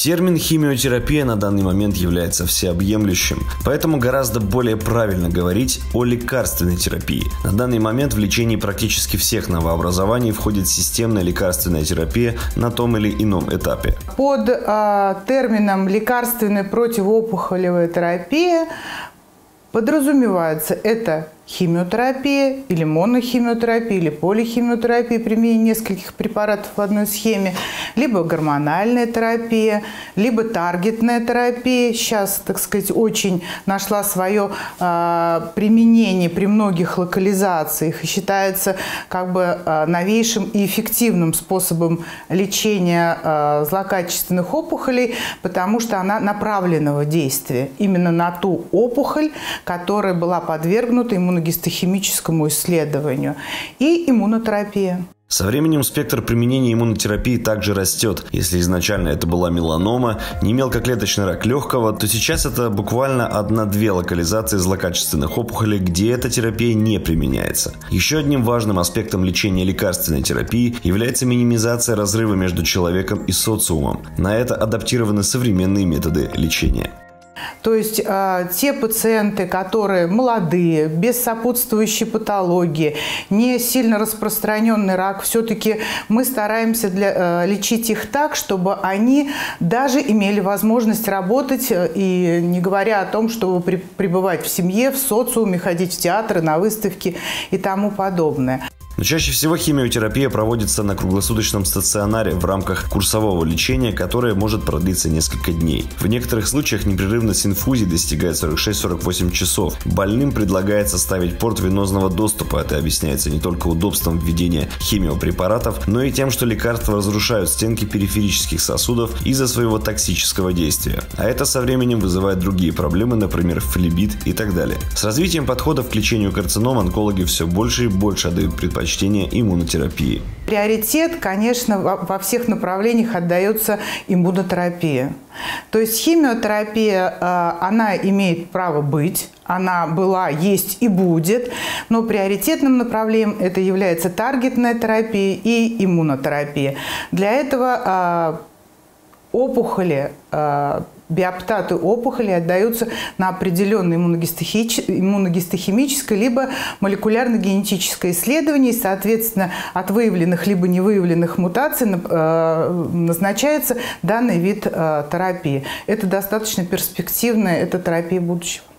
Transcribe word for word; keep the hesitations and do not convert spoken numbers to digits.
Термин «химиотерапия» на данный момент является всеобъемлющим, поэтому гораздо более правильно говорить о лекарственной терапии. На данный момент в лечении практически всех новообразований входит системная лекарственная терапия на том или ином этапе. Под э, термином «лекарственная противоопухолевая терапия» подразумевается это химиотерапия или монохимиотерапия или полихимиотерапия, применение нескольких препаратов в одной схеме, либо гормональная терапия, либо таргетная терапия. Сейчас, так сказать, очень нашла свое э, применение при многих локализациях и считается как бы э, новейшим и эффективным способом лечения э, злокачественных опухолей, потому что она направленного действия именно на ту опухоль, которая была подвергнута иммуногистохимическому исследованию, и иммунотерапия. Со временем спектр применения иммунотерапии также растет. Если изначально это была меланома, не мелкоклеточный рак легкого, то сейчас это буквально одна-две локализации злокачественных опухолей, где эта терапия не применяется. Еще одним важным аспектом лечения лекарственной терапии является минимизация разрыва между человеком и социумом. На это адаптированы современные методы лечения. То есть э, те пациенты, которые молодые, без сопутствующей патологии, не сильно распространенный рак, все-таки мы стараемся для, э, лечить их так, чтобы они даже имели возможность работать, и не говоря о том, чтобы при, пребывать в семье, в социуме, ходить в театры, на выставки и тому подобное. Но чаще всего химиотерапия проводится на круглосуточном стационаре в рамках курсового лечения, которое может продлиться несколько дней. В некоторых случаях непрерывность инфузий достигает сорок шесть — сорок восемь часов. Больным предлагается ставить порт венозного доступа. Это объясняется не только удобством введения химиопрепаратов, но и тем, что лекарства разрушают стенки периферических сосудов из-за своего токсического действия. А это со временем вызывает другие проблемы, например, флебит и так далее. С развитием подходов к лечению карцином онкологи все больше и больше отдают предпочтение чтение иммунотерапии. Приоритет, конечно, во всех направлениях отдается иммунотерапии. То есть химиотерапия, она имеет право быть, она была, есть и будет, но приоритетным направлением это является таргетная терапия и иммунотерапия. Для этого опухоли, биоптаты опухоли отдаются на определенное иммуногистохимическое либо молекулярно-генетическое исследование, и, соответственно, от выявленных либо невыявленных мутаций назначается данный вид терапии. Это достаточно перспективная, это терапия будущего.